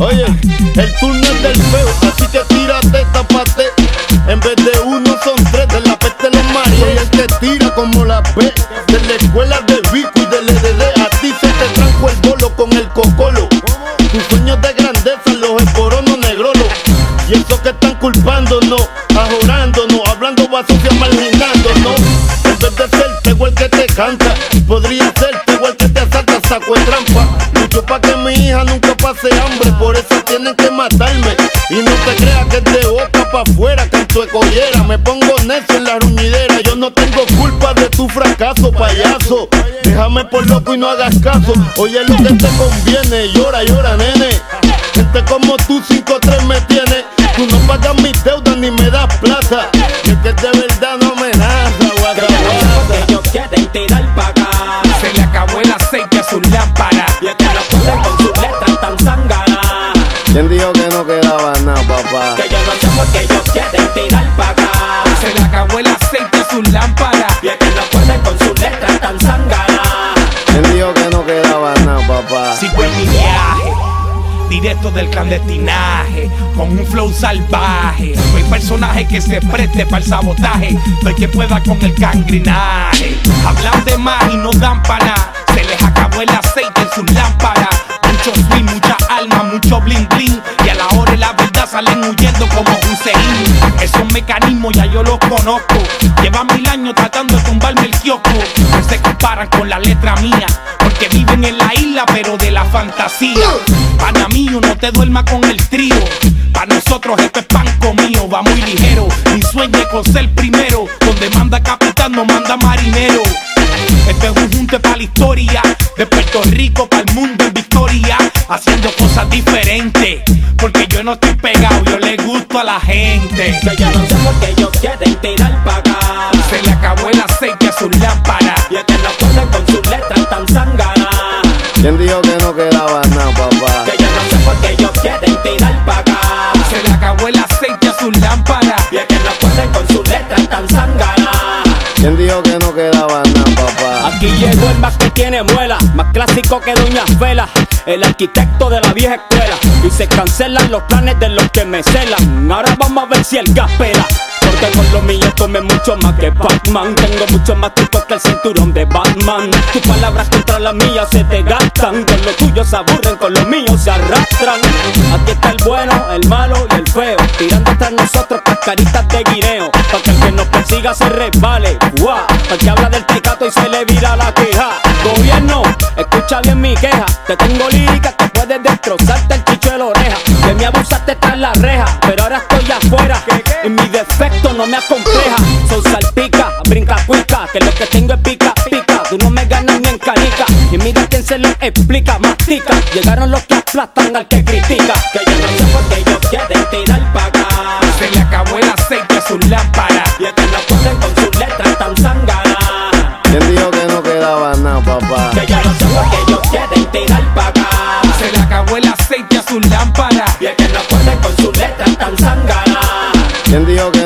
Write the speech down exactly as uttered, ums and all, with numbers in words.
Oye, el turno es del feo, así que tírate, tápate. En vez de uno son tres, de la peste los María. Y el que tira como la P, de la escuela de Vico y del E D D. A ti se te tranco el bolo con el cocolo. Tus sueños de grandeza los esboronos negrolo. Y eso que están culpándonos, ajorándonos, hablando basofia, marginándonos. En vez de ser tego el que te canta, podría ser tego el que te asalta, saco de trampa. Lucho pa' que mi hija nunca pase hambre, por eso tienen que matarme. Y no te creas que es de boca pa' afuera, canto de collera. Me pongo necio en la ruñidera, yo no tengo culpa de tu fracaso, payaso. Déjame por loco y no hagas caso. Oye lo que te conviene, llora, llora, nene. Gente como tú, cinco tres me tiene. Tú no pagas mis deudas ni me das plata. Y es que de verdad no me naza, guata, guata. Ellos quieren tirar pa' acá. Se le acabó el aceite a su lámpara. Y es que no pueden con sus letras tan zánganas. ¿Quién dijo que no quedaba nada, papá? Que yo no sé por qué ellos quieren tirar pa' acá. Se le acabó el aceite a su lámpara. Y es que no pueden con sus letras tan zánganas. ¿Quién dijo que no quedaba nada, papá? Sigo en mi viaje, directo del clandestinaje, con un flow salvaje. Soy personaje que se preste para el sabotaje. Soy que pueda con el gangrinaje. Hablan de más y no dan pa' nada. Se les acabó el aceite en sus lámparas. Mucho swing, mucha alma, mucho bling bling. Y a la hora de la verdad salen huyendo como Hussein. Esos mecanismos ya yo los conozco. Llevan mil años tratando de tumbarme el kiosco. No se comparan con la letra mía, porque viven en la isla pero de la fantasía. Pana mío, no te duermas con el trío. Pa' nosotros esto es pan comido, va muy ligero. Mi sueño es con ser primero. Donde manda capitán no manda marinero. Este es un junte pa' la historia, de Puerto Rico pa' el mundo en victoria. Haciendo cosas diferentes, porque yo no estoy pegado, yo le gusto a la gente. Que yo no sé por qué ellos quieren tirar pa' acá. Se le acabó el aceite a su lámpara. Y es que no pueden con sus letras tan zánganas. ¿Quién dijo que no quedaba nada, papá? Que yo no sé por qué ellos quieren tirar pa' acá. Se le acabó el aceite a su lámpara. Y es que no pueden con sus letras tan zánganas. ¿Quién dijo que no quedaba nada, papá? Aquí llegó el más que tiene muela, más clásico que Doña Fela, el arquitecto de la vieja escuela. Y se cancelan los planes de los que me celan. Ahora vamos a ver si el gas pela. Porque con lo mío come mucho más que Batman. Tengo mucho más tiempo que el cinturón de Batman. Tus palabras contra las mías se te gastan. Con lo tuyo se aburren, con lo mío se arrastran. Aquí está el bueno, el malo y el feo, tirando tras nosotros cascaritas de guineo. Para que el que nos persiga se resbale. Guau, para que habla del tecato y se le vira la queja. Gobierno, escucha bien mi queja. Te tengo lírica que puedes destrozarte el chicho de la oreja. De mí abusaste tras la reja, pero ahora estoy afuera. Y mi defecto no me acompleja. Son salpica, brinca cuica, que lo que tengo es pica, pica. Tú no me ganas ni en canica. Y mira quién se lo explica, mastica. Llegaron los que aplastan al que critica. Que yo no sé por qué ellos quieren tirar pa' acá. Se le acabó el aceite a su lámpara. Y es que no pueden con sus letras tan zánganas. ¿Quién dijo que no quedaba nada, papá? Que yo no sé por qué ellos quieren tirar pa' acá. Se le acabó el aceite a su lámpara. Y es que no pueden con sus letras tan zánganas. ¿Quién dijo que